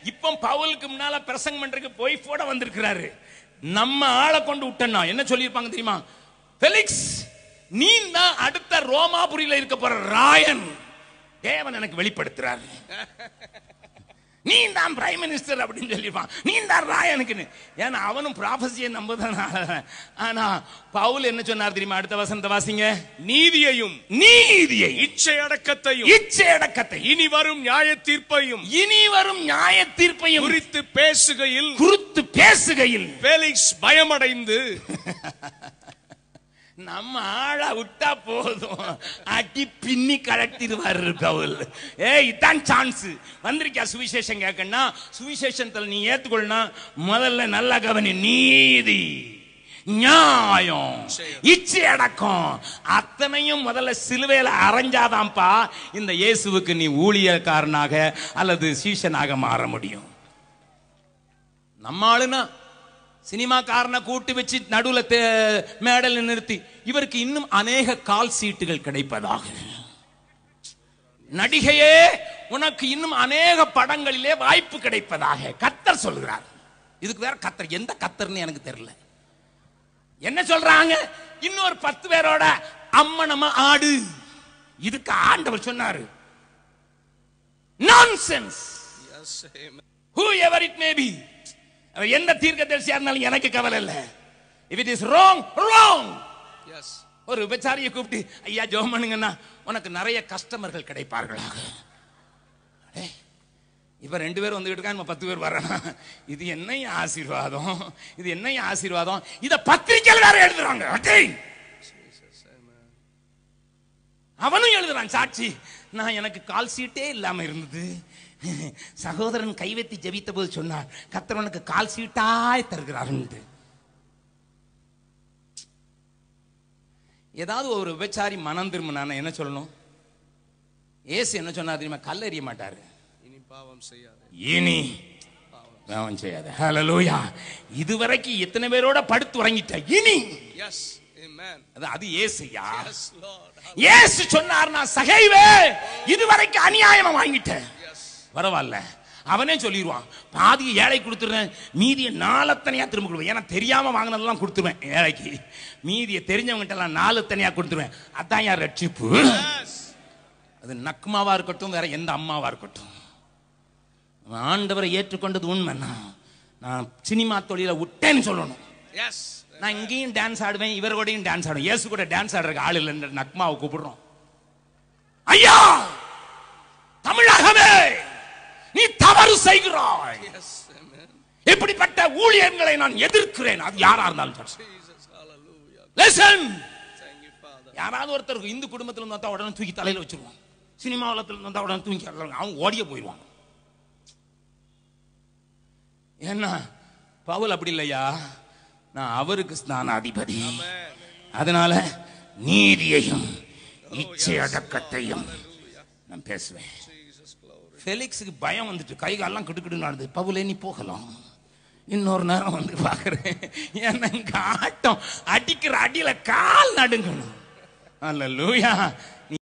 இப்ப பவுலுக்கு முன்னால பிரசங்கம் பண்றதுக்கு போய் போட வந்திருக்கிறாரு. நம்ம ஆளை கொண்டு விட்டனா என்ன சொல்லியிருப்பாங்க தெரியுமா? ஃபெலிக்ஸ், நீ தான் அடுத்த ரோமாபுரியில இருக்க போற ராயன். தேவன் எனக்கு வெளிப்படுத்துறாரு. நீ தான் பிரைம் மினிஸ்டர் அப்படின்னு சொல்லிருப்பான். நீ தான் ராயனுக்குன்னு. ஏன்னா அவனும் ப்ராபசியை நம்புறதுனால. ஆனா பவுல் என்ன சொன்னார் தெரியுமா? அடுத்த வசனத்தை வாசிங்க. நீதியையும் இச்சை அடக்கத்தை இனி வரும் நியாய தீர்ப்பையும் குறித்து பேசுகையில் ஃபெலிக்ஸ் பயமடைந்து நம்ம ஆளை விட்டா போதும், அடி பின்னி கலட்டிடுவாரு பவுல். இதான் சான்ஸ். வந்திருக்கியா சுவிசேஷம் கேட்கணும்னா, சுவிசேஷத்துல நீ ஏத்துக்கொள்ளனா முதல்ல நல்ல கவனி. நீதி, நியாயம், இச்சை அடக்கம் அத்தனையும் முதல்ல சிலுவையில அரைஞ்சாதான்ப்பா இந்த இயேசுவுக்கு நீ ஊழியக்காரனாக அல்லது சீஷனாக மாற முடியும். நம்ம ஆளுனா சினிமாக்காரனை கூட்டி வச்சு நடுவுல மேடல் நிறுத்தி இவருக்கு இன்னும் அநேக கால் சீட்டுகள் கிடைப்பதாக. நடிகையே, உனக்கு இன்னும் அநேக படங்களிலே வாய்ப்பு கிடைப்பதாக கர்த்தர் சொல்கிறார். இதுக்கு வேற கர்த்தர், எந்த கர்த்தர்னு எனக்கு தெரியல. என்ன சொல்றாங்க? இன்னொரு 10 பேரோட அம்மனமா ஆடு. இதுக்கு ஆண்டவர் சொன்னாரு, nonsense. whoever it may be, எந்த தீர்க்கதரிசியா இருந்தாலும் எனக்கு கவலை இல்லை. if it is wrong. yes. ஒரு விபச்சாரியை கூப்பிட்டு ஐயா ஜெபம் பண்ணுங்கன்னா உனக்கு நிறைய கஸ்டமர்கள் கிடைப்பார்களாக. இப்ப 2 பேர் வந்துகிட்டு இருக்காங்க, 10 பேர் வரணும். இது என்ன ஆசீர்வாதம், இது என்ன ஆசீர்வாதம். இத பத்திரிக்கையில் வேற எழுதுறாங்க. அவனும் எழுதுறான் சாட்சி. நான் எனக்கு கால் சீட்டே இல்லாம இருந்தது, சகோதரன் கைவெத்தி ஜெபித்த போது சொன்னார் கர்த்தர் உனக்கு கால் சீட்டாய் தருகிறார். ஏதாவது ஒரு விபச்சாரி மனம் திரும்பினா என்ன சொல்லணும்? ஏசு என்ன சொன்னார் தெரியுமா? கல்லெறிய மாட்டாரு. இனி பாவம் செய்யாத. ஹல்லேலூயா. இதுவரைக்கும் எத்தனை பேரோட படுத்து உறங்கிட்ட, இனி எஸ் ஆமென். அது ஏசுயா. ஏசு சொன்னார், நான் சகைவே இதுவரைக்கும் அநியாயமா வாங்கிட்டேன், பரவாயில்ல. அவனே சொல்லிடுவான், பாதி ஏழை கொடுத்துருவேன், மீதியை நாலத்தனையா திரும்ப கொடுவேன். ஏன்னா தெரியாம வாங்கினதெல்லாம் கொடுத்துருவேன் ஏழைக்கு, மீதியை தெரிஞ்சவங்கிட்ட எல்லாம் 4 தனியா கொடுத்துருவேன். அதான் யார் ரட்சிப்பு. அது நக்மாவா இருக்கட்டும், வேற எந்த அம்மாவா இருக்கட்டும், ஆண்டவரை ஏற்றுக்கொண்டது உண்மை. நான் சினிமா தொழில விட்டேன்னு சொல்லணும். நான் இங்கேயும் டான்ஸ் ஆடுவேன், இவர் கூடயும் டான்ஸ் ஆடுவேன். இயேசு கூட டான்ஸ் ஆடுறதுக்கு ஆள் இல்லை, நக்மாவை கூப்பிடுறோம். ஐயா தமிழகமே நீ தவறு செய்கிறாய், இப்படிப்பட்ட ஊழியர்களை நான் எதிர்க்கிறேன். அது யாரா இருந்தாலும் யாராவது ஒருத்தருக்கு இந்து குடும்பத்தில் இருந்தா உடனே தூக்கி தலையில வச்சிருவான், சினிமாவில் இருந்தா உடனே தூக்கி அவங்க ஓடிய போயிடுவாங்க. என்ன பவுல் அப்படி இல்லையா? நான் அவருக்கு ஸ்நானாதிபதி, அதனால நீதியையும் இச்சை அடக்கத்தையும் நான் பேசுவேன். ஃபெலிக்ஸுக்கு பயம் வந்துட்டு, கை காலெல்லாம் கிடுக்கிட்டு நடந்து. பவுலே நீ போகலாம், இன்னொரு நேரம் வந்து பாக்குறேன். என்ன ஆட்டம் அடிக்கிற அடியில கால் நடுங்கணும். அல்லேலூயா.